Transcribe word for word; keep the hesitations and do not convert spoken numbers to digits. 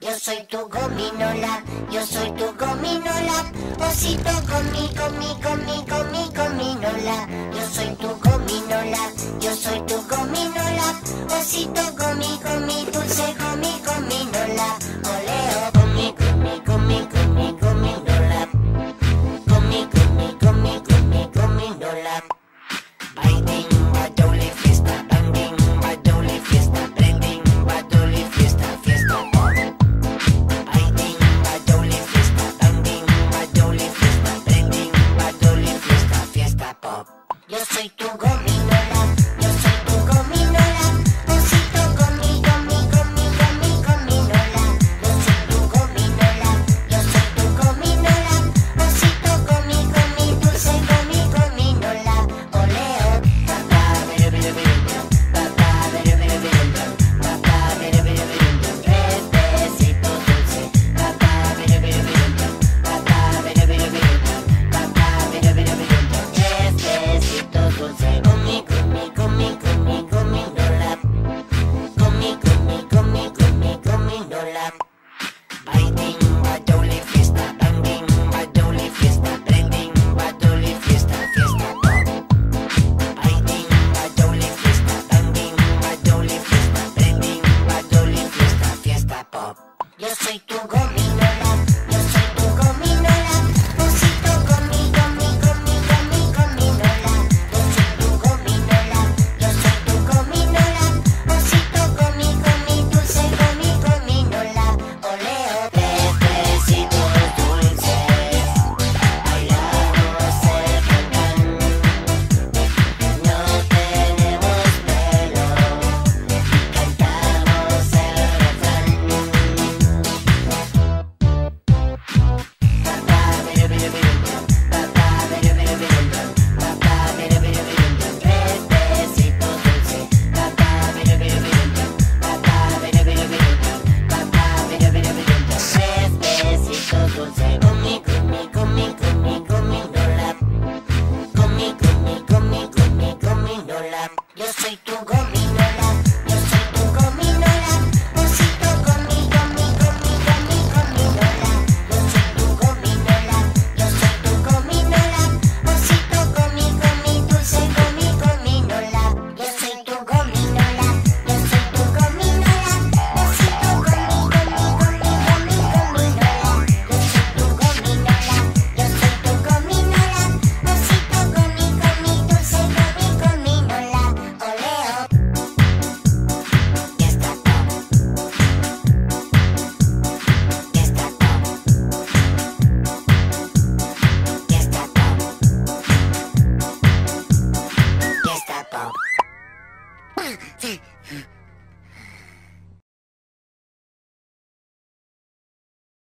yo soy tu gominola, yo soy tu gominola. Osito gomi, gomi, gomi, gomi, gominola. Yo soy tu gominola, yo soy tu gominola. Osito gomi, gomi, dulce gomi, gominola. Oleo, gomi, gomi, gomi, gomi, gominola. Gomi, gomi, gomi, gomi, gominola. Baiting, badoli, fiesta, banging, badoli, fiesta, prending, badoli, fiesta, fiesta pop. Baiting, badoli, fiesta, banging, badoli, fiesta, prending, badoli, fiesta, fiesta pop. Yo soy tu gominola, yo soy tu gominola. Osito gomi, gomi, gomi, gomi, gominola. Yo soy tu gominola, yo soy tu gominola. Osito gomi, gomi, dulce gomi, gominola. Oleo, papá, bere, bere, bere, papá, bere, bere, bere, papá, bere, bere, bere, tres besitos dulce. Papá, bere, bere, bere, papá, bere, bere, bere, papá, bere, bere, bere, tres besitos dulce. Gomi, gomi, gomi, gomi, gominola. Gomi, gomi, gomi, gomi, gominola. Baiting, badoli, fiesta, banging, badoli, fiesta, prending, badoli, fiesta, fiesta pop. Baiting, badoli, fiesta, banging, badoli, fiesta, prending, badoli, fiesta, fiesta pop. Yo soy tu gominola,